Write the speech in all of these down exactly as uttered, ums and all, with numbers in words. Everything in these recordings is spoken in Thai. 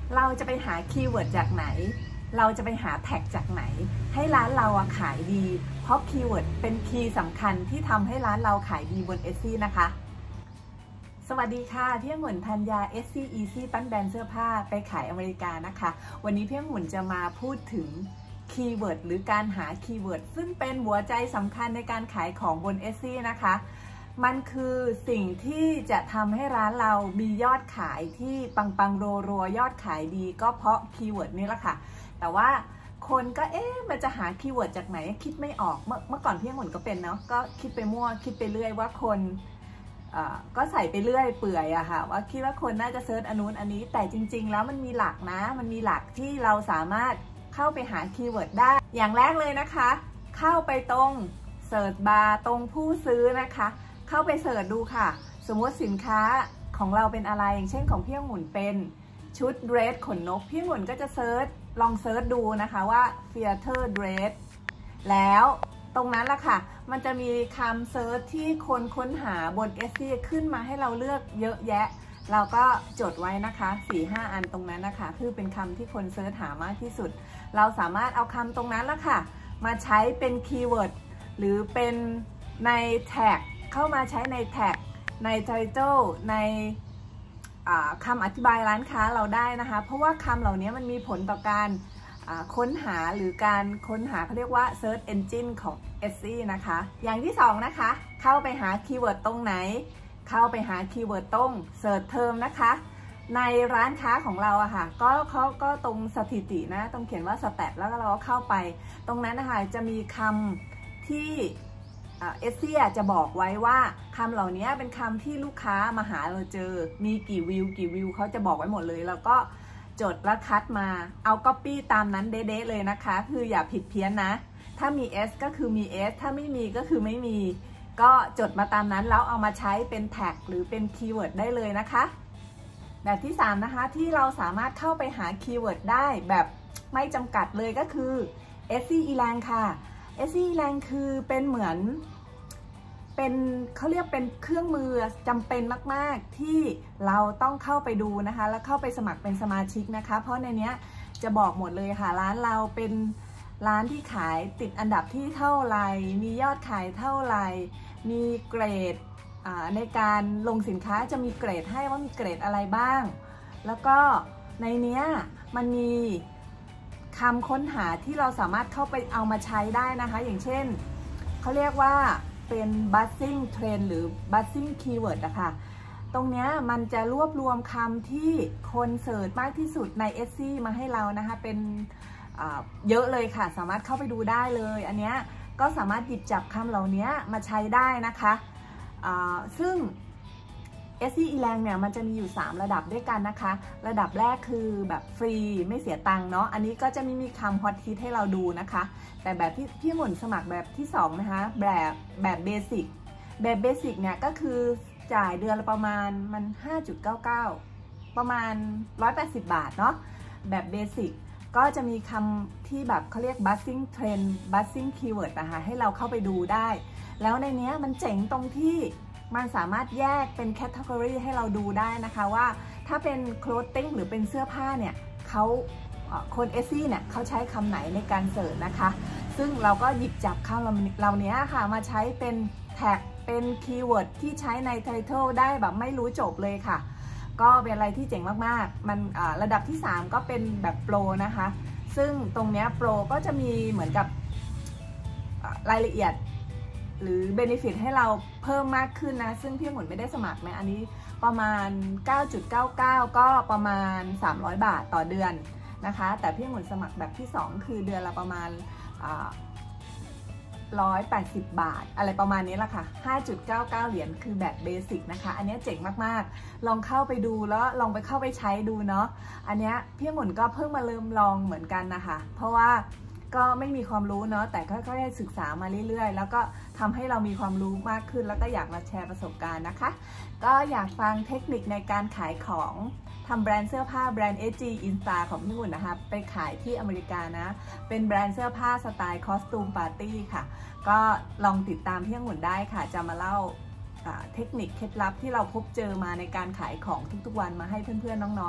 เราจะไปหาคีย์เวิร์ดจากไหนเราจะไปหาแท็กจากไหนให้ร้านเราขายดีเพราะคีย์เวิร์ดเป็นคีย์สำคัญที่ทำให้ร้านเราขายดีบน เอส ซี นะคะสวัสดีค่ะพี่องุ่นธัญญา เอส ซี Easy ปั้นแบรนด์เสื้อผ้าไปขายอเมริกานะคะวันนี้พี่องุ่นจะมาพูดถึงคีย์เวิร์ดหรือการหาคีย์เวิร์ดซึ่งเป็นหัวใจสำคัญในการขายของบน เอส ซี นะคะมันคือสิ่งที่จะทำให้ร้านเรามียอดขายที่ปังปังโรโรยอดขายดีก็เพราะคีย์เวิร์ดนี้แหละค่ะแต่ว่าคนก็เอ๊ะมันจะหาคีย์เวิร์ดจากไหนคิดไม่ออกเมื่อเมื่อก่อนพี่องุ่นก็เป็นเนาะก็คิดไปมั่วคิดไปเรื่อยว่าคนก็ใส่ไปเรื่อยเปื่อยอะค่ะว่าคิดว่าคนน่าจะเซิร์ชอันนู้นอันนี้แต่จริงๆแล้วมันมีหลักนะมันมีหลักที่เราสามารถเข้าไปหาคีย์เวิร์ดได้อย่างแรกเลยนะคะเข้าไปตรงเสิร์ชบาร์ตรงผู้ซื้อนะคะเข้าไปเสิร์ชดูค่ะสมมติสินค้าของเราเป็นอะไรอย่างเช่นของพี่องุ่นเป็นชุดเดรสขนนกพี่องุ่นก็จะเซิร์ชลองเซิร์ชดูนะคะว่า theater dress แล้วตรงนั้นละค่ะมันจะมีคำเซิร์ชที่คนค้นหาบน เอส ซี ขึ้นมาให้เราเลือกเยอะแยะเราก็จดไว้นะคะ สี่ห้า อันตรงนั้นนะคะคือเป็นคำที่คนเซิร์ชหามากที่สุดเราสามารถเอาคำตรงนั้นละค่ะมาใช้เป็นคีย์เวิร์ดหรือเป็นในแท็กเข้ามาใช้ในแท็กในไทเทิลในคำอธิบายร้านค้าเราได้นะคะเพราะว่าคำเหล่านี้มันมีผลต่อการค้นหาหรือการค้นหาเขาเรียกว่า Search Engine ของ เอส ซี นะคะอย่างที่สองนะคะเข้าไปหาคีย์เวิร์ดตรงไหนเข้าไปหาคีย์เวิร์ดตรง Search Term นะคะในร้านค้าของเราอะค่ะก็เขาก็ตรงสถิตินะตรงเขียนว่า Stat แล้วก็เราก็เข้าไปตรงนั้นนะคะจะมีคำที่เอส ซี จะบอกไว้ว่าคำเหล่านี้เป็นคำที่ลูกค้ามาหาเราเจอมีกี่วิวกี่วิวเขาจะบอกไว้หมดเลยแล้วก็จดแล้วคัดมาเอา Copy ตามนั้นเด๊ะๆเลยนะคะคืออย่าผิดเพี้ยนนะถ้ามี S ก็คือมี S ถ้าไม่มีก็คือไม่มีก็จดมาตามนั้นแล้วเอามาใช้เป็นแท็กหรือเป็นคีย์เวิร์ดได้เลยนะคะแบบที่สามนะคะที่เราสามารถเข้าไปหาคีย์เวิร์ดได้แบบไม่จำกัดเลยก็คือ เอส ซี Elang ค่ะ เอส ซี Elang คือเป็นเหมือนเป็นเขาเรียกเป็นเครื่องมือจำเป็นมากๆที่เราต้องเข้าไปดูนะคะแล้วเข้าไปสมัครเป็นสมาชิกนะคะเพราะในนี้จะบอกหมดเลยค่ะร้านเราเป็นร้านที่ขายติดอันดับที่เท่าไหร่มียอดขายเท่าไหร่มีเกรดในการลงสินค้าจะมีเกรดให้ว่ามีเกรดอะไรบ้างแล้วก็ในนี้มันมีคำค้นหาที่เราสามารถเข้าไปเอามาใช้ได้นะคะอย่างเช่นเขาเรียกว่าเป็น buzzing trend หรือ buzzing keyword อะค่ะตรงนี้มันจะรวบรวมคำที่คนเสิร์ชมากที่สุดใน เอส ซี มาให้เรานะคะเป็นเยอะเลยค่ะสามารถเข้าไปดูได้เลยอันนี้ก็สามารถหยิบจับคำเหล่านี้มาใช้ได้นะคะซึ่ง เอส ซี Elang เนี่ยมันจะมีอยู่สามระดับด้วยกันนะคะระดับแรกคือแบบฟรีไม่เสียตังค์เนาะอันนี้ก็จะไม่มีคำฮอตฮิตให้เราดูนะคะแต่แบบที่พี่หมุนสมัครแบบที่สองนะคะแบบแบบเบสิกแบบเบสิกเนี่ยก็คือจ่ายเดือนละประมาณมัน ห้าจุดเก้าเก้า ประมาณหนึ่งร้อยแปดสิบบาทเนาะแบบเบสิกก็จะมีคำที่แบบเขาเรียก buzzing trend buzzing keyword นะคะให้เราเข้าไปดูได้แล้วในนี้มันเจ๋งตรงที่มันสามารถแยกเป็นแคตตากรีให้เราดูได้นะคะว่าถ้าเป็น clothing หรือเป็นเสื้อผ้าเนี่ยเขาคน เอส ซี เนี่ยเขาใช้คำไหนในการเสิร์ชนะคะซึ่งเราก็หยิบจับคำเหล่านี้ค่ะมาใช้เป็นแท็กเป็นคีย์เวิร์ดที่ใช้ใน title ได้แบบไม่รู้จบเลยค่ะก็เป็นอะไรที่เจ๋งมากๆมันระดับที่สามก็เป็นแบบโปรนะคะซึ่งตรงนี้โปรก็จะมีเหมือนกับรายละเอียดหรือ benefit ให้เราเพิ่มมากขึ้นนะซึ่งพี่หมุนไม่ได้สมัครนะอันนี้ประมาณ เก้าจุดเก้าเก้า ก็ประมาณสามร้อยบาทต่อเดือนนะคะแต่พี่หมุนสมัครแบบที่สองคือเดือนละประมาณหนึ่งร้อยแปดสิบบาทอะไรประมาณนี้แหละค่ะ ห้าจุดเก้าเก้า เหรียญคือแบบเบสิกนะคะอันนี้เจ๋งมากๆลองเข้าไปดูแล้วลองไปเข้าไปใช้ดูเนาะอันนี้พี่หมุนก็เพิ่งมาเริ่มลองเหมือนกันนะคะเพราะว่าก็ไม่มีความรู้เนาะแต่ค่อยๆศึกษามาเรื่อยๆแล้วก็ทำให้เรามีความรู้มากขึ้นแล้วก็อยากมาแชร์ประสบการณ์นะคะก็อยากฟังเทคนิคในการขายของทำแบรนด์เสื้อผ้าแบรนด์ เอ จี Insta ของพี่หมุนนะคะไปขายที่อเมริกานะเป็นแบรนด์เสื้อผ้าสไตล์คอสตูมปาร์ตี้ค่ะก็ลองติดตามพี่หมุนได้ค่ะจะมาเล่าเทคนิคเคล็ดลับที่เราพบเจอมาในการขายของทุกๆวันมาให้เพื่อนๆน้องๆ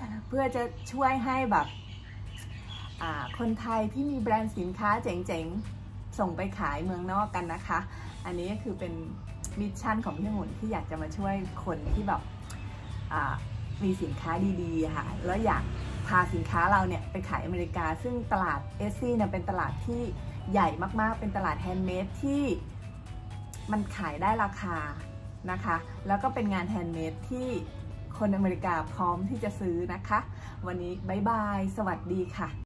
เพื่อจะช่วยให้แบบคนไทยที่มีแบรนด์สินค้าเจ๋งๆส่งไปขายเมืองนอกกันนะคะอันนี้ก็คือเป็นมิชชั่นของพี่องุ่นที่อยากจะมาช่วยคนที่แบบมีสินค้าดีๆค่ะแล้วอยากพาสินค้าเราเนี่ยไปขายอเมริกาซึ่งตลาดเอสซี่เนี่ยเป็นตลาดที่ใหญ่มากๆเป็นตลาดแฮนด์เมดที่มันขายได้ราคานะคะแล้วก็เป็นงานแฮนด์เมดที่คนอเมริกาพร้อมที่จะซื้อนะคะวันนี้บ๊ายบายสวัสดีค่ะ